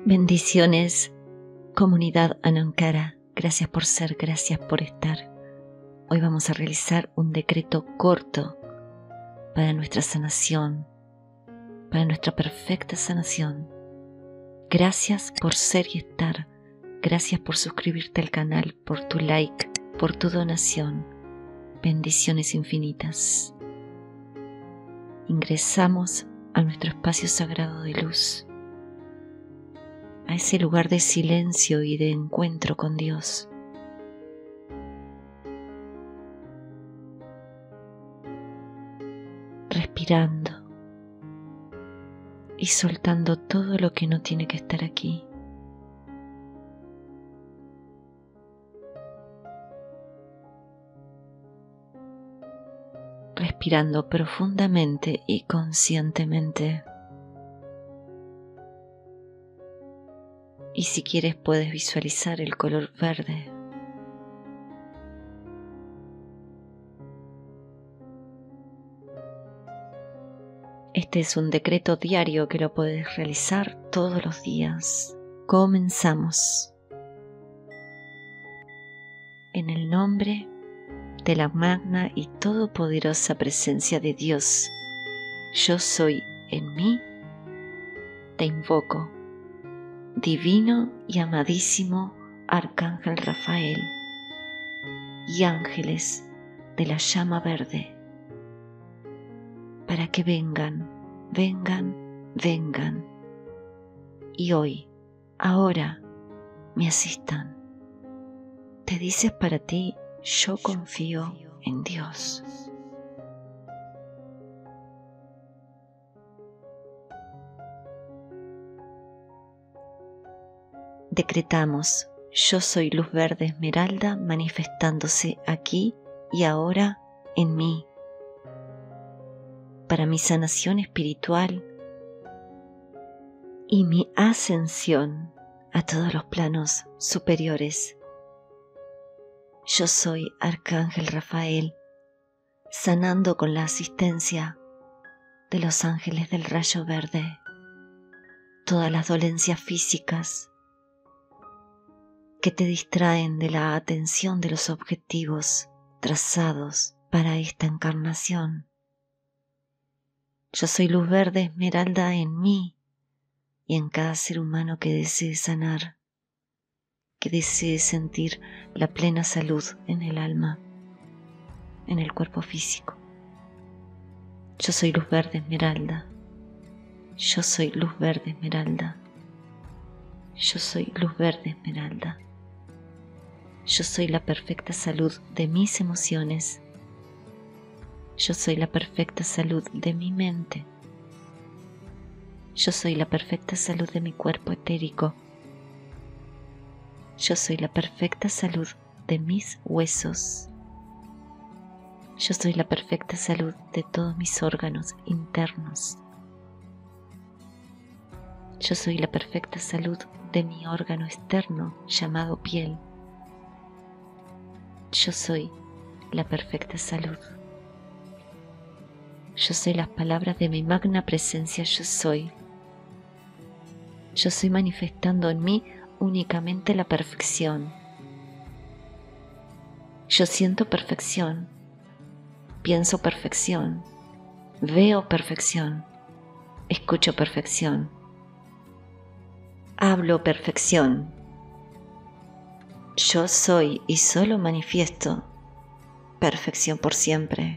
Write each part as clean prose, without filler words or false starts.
Bendiciones, comunidad Anankara. Gracias por ser, gracias por estar. Hoy vamos a realizar un decreto corto para nuestra sanación, para nuestra perfecta sanación. Gracias por ser y estar. Gracias por suscribirte al canal, por tu like, por tu donación. Bendiciones infinitas. Ingresamos a nuestro espacio sagrado de luz, a ese lugar de silencio y de encuentro con Dios. Respirando y soltando todo lo que no tiene que estar aquí. Respirando profundamente y conscientemente. Y si quieres puedes visualizar el color verde. Este es un decreto diario que lo puedes realizar todos los días. Comenzamos. En el nombre de la magna y todopoderosa presencia de Dios, yo soy en mí, te invoco, divino y amadísimo Arcángel Rafael y ángeles de la llama verde, para que vengan y hoy, ahora, me asistan. Te dices para ti: yo confío en Dios. Decretamos: yo soy luz verde esmeralda manifestándose aquí y ahora en mí, para mi sanación espiritual y mi ascensión a todos los planos superiores. Yo soy Arcángel Rafael, sanando con la asistencia de los ángeles del rayo verde todas las dolencias físicas que te distraen de la atención de los objetivos trazados para esta encarnación. Yo soy luz verde esmeralda en mí y en cada ser humano que desee sanar, que desee sentir la plena salud en el alma, en el cuerpo físico. Yo soy luz verde esmeralda. Yo soy luz verde esmeralda. Yo soy luz verde esmeralda. Yo soy la perfecta salud de mis emociones. Yo soy la perfecta salud de mi mente. Yo soy la perfecta salud de mi cuerpo etérico. Yo soy la perfecta salud de mis huesos. Yo soy la perfecta salud de todos mis órganos internos. Yo soy la perfecta salud de mi órgano externo llamado piel. Yo soy la perfecta salud. Yo soy las palabras de mi magna presencia yo soy. Yo soy manifestando en mí únicamente la perfección. Yo siento perfección, pienso perfección, veo perfección, escucho perfección, hablo perfección. Yo soy y solo manifiesto perfección por siempre.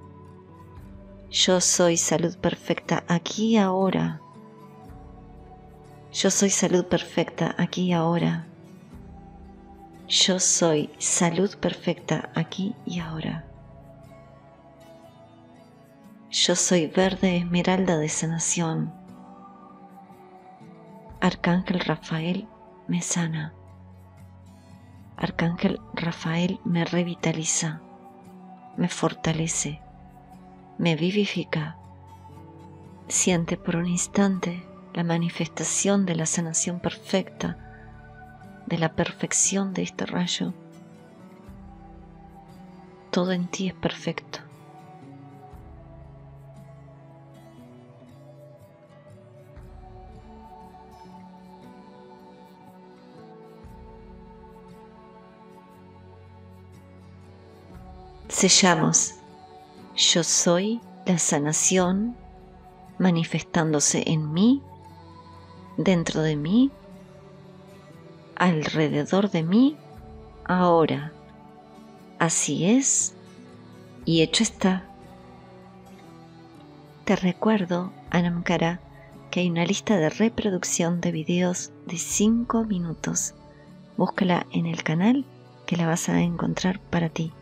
Yo soy salud perfecta aquí y ahora. Yo soy salud perfecta aquí y ahora. Yo soy salud perfecta aquí y ahora. Yo soy verde esmeralda de sanación. Arcángel Rafael me sana. Arcángel Rafael me revitaliza, me fortalece, me vivifica. Siente por un instante la manifestación de la sanación perfecta, de la perfección de este rayo. Todo en ti es perfecto. Sellamos. Yo soy la sanación manifestándose en mí, dentro de mí, alrededor de mí, ahora. Así es, y hecho está. Te recuerdo, Anamkara, que hay una lista de reproducción de videos de 5 minutos. Búscala en el canal que la vas a encontrar para ti.